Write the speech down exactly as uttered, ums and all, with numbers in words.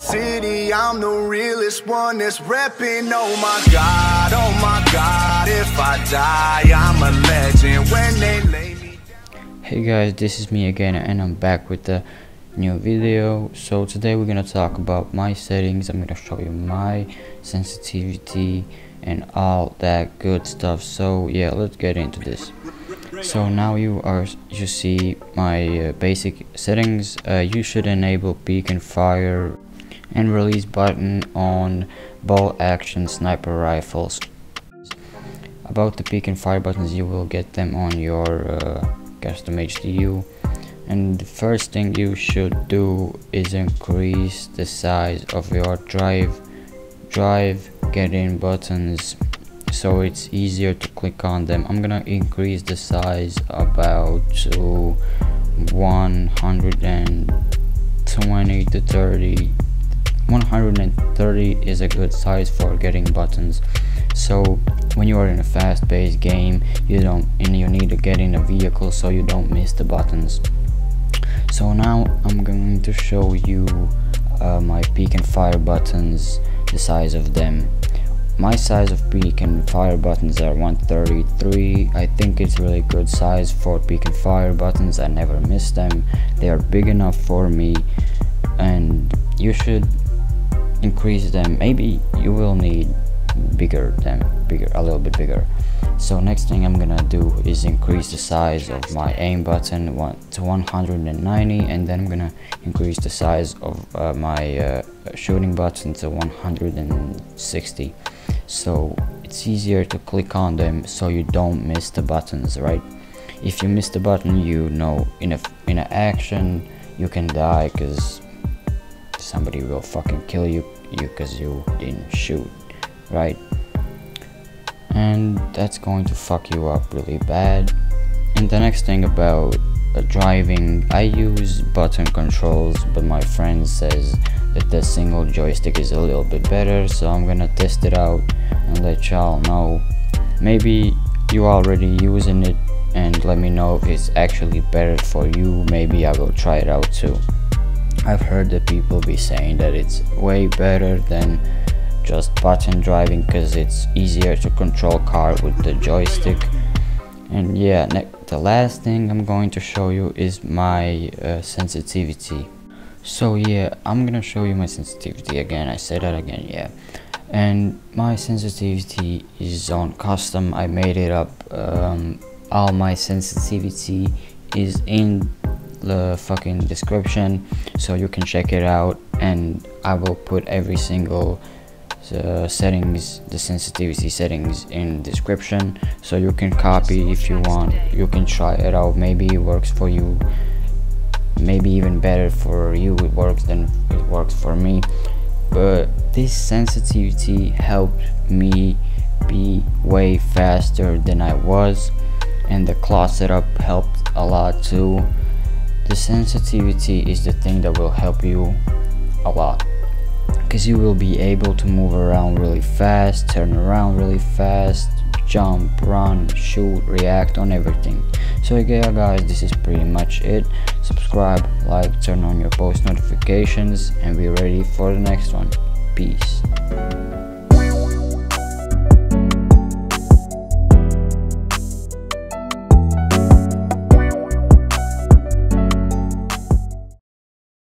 city, I'm the realest one that's repping. Oh my God, oh my God, if I die, I'm a legend when they lay me down. Hey guys, this is me again, and I'm back with the new video. So today we're gonna talk about my settings. I'm gonna show you my sensitivity and all that good stuff. So yeah, let's get into this. So now you are you see my uh, basic settings. Uh, you should enable peek and fire and release button on bolt action sniper rifles. About the peek and fire buttons, you will get them on your uh, custom H D U. And the first thing you should do is increase the size of your drive drive get in buttons so it's easier to click on them. I'm gonna increase the size about to one hundred twenty to thirty. one hundred thirty is a good size for getting buttons. So when you are in a fast-paced game, you don't and you need to get in a vehicle so you don't miss the buttons. So now I'm going to show you uh, my peek and fire buttons, the size of them. My size of peek and fire buttons are one thirty-three. I think it's really good size for peek and fire buttons. I never miss them. They are big enough for me, and you should increase them. Maybe you will need bigger them bigger a little bit bigger. So next thing I'm gonna do is increase the size of my aim button one to one hundred ninety, and then I'm gonna increase the size of uh, my uh, shooting button to one hundred sixty, so it's easier to click on them so you don't miss the buttons, right? If you miss the button, you know in a in an action you can die because somebody will fucking kill you you because you didn't shoot, right? And that's going to fuck you up really bad. And the next thing about uh, driving, I use button controls, but my friend says that the single joystick is a little bit better, so I'm gonna test it out and let y'all know. Maybe you already using it and let me know if it's actually better for you. Maybe I will try it out too. I've heard that people be saying that it's way better than just button driving because it's easier to control car with the joystick. And yeah, the last thing I'm going to show you is my uh, sensitivity. So yeah, I'm gonna show you my sensitivity again. I said that again, yeah. And my sensitivity is on custom. I made it up. Um, all my sensitivity is in the fucking description, so you can check it out, and I will put every single uh, settings, the sensitivity settings in description, so you can copy if you want. You can try it out, maybe it works for you, maybe even better for you it works than it works for me. But this sensitivity helped me be way faster than I was, and the claw setup helped a lot too. The sensitivity is the thing that will help you a lot, because you will be able to move around really fast, turn around really fast, jump, run, shoot, react on everything. So yeah guys, this is pretty much it. Subscribe, like, turn on your post notifications, and be ready for the next one. Peace.